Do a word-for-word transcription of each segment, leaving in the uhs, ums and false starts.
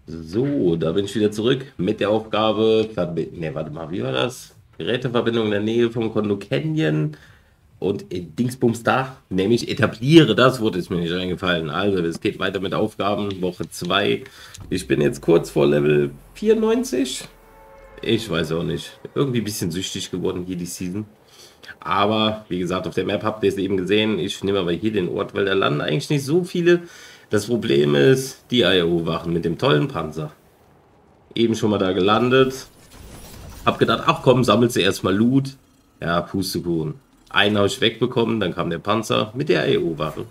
So, da bin ich wieder zurück mit der Aufgabe. Verbi ne, warte mal, wie war das? Geräteverbindung in der Nähe vom Kondo Canyon und äh, Dingsbums da, nämlich etabliere. Das Wort ist mir nicht eingefallen. Also, es geht weiter mit Aufgaben, Woche zwei. Ich bin jetzt kurz vor Level vierundneunzig. Ich weiß auch nicht. Irgendwie ein bisschen süchtig geworden hier die Season. Aber wie gesagt, auf der Map habt ihr es eben gesehen. Ich nehme aber hier den Ort, weil da landen eigentlich nicht so viele. Das Problem ist, die I O-Wachen mit dem tollen Panzer. Eben schon mal da gelandet. Hab gedacht, ach komm, sammelst du erstmal Loot. Ja, Pustekuchen. Einen habe ich wegbekommen, dann kam der Panzer mit der I O-Wache.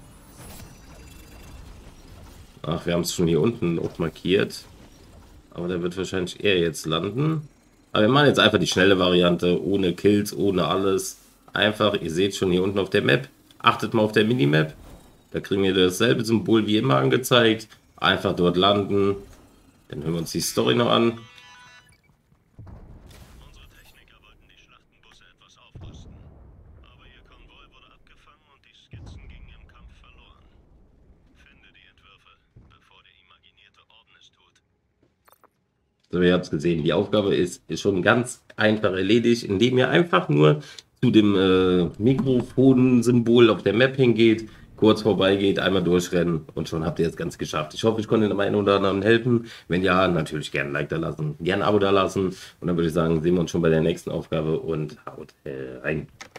Ach, wir haben es schon hier unten auch markiert. Aber der wird wahrscheinlich eher jetzt landen. Aber wir machen jetzt einfach die schnelle Variante, ohne Kills, ohne alles. Einfach, ihr seht schon hier unten auf der Map. Achtet mal auf der Minimap. Da kriegen wir dasselbe Symbol wie immer angezeigt. Einfach dort landen. Dann hören wir uns die Story noch an. Unsere Techniker wollten die Schlachtenbusse etwas aufrüsten. Aber ihr Konvoi wurde abgefangen und die Skizzen gingen im Kampf verloren. Finde die Entwürfe, bevor der imaginierte Orden es tut. So, ihr habt es gesehen. Die Aufgabe ist, ist schon ganz einfach erledigt, indem ihr einfach nur zu dem äh, Mikrofon-Symbol auf der Map hingeht, kurz vorbeigeht, einmal durchrennen und schon habt ihr das Ganze geschafft. Ich hoffe, ich konnte dem einen oder anderen helfen. Wenn ja, natürlich gerne ein Like da lassen, gerne ein Abo da lassen und dann würde ich sagen, sehen wir uns schon bei der nächsten Aufgabe und haut äh, rein.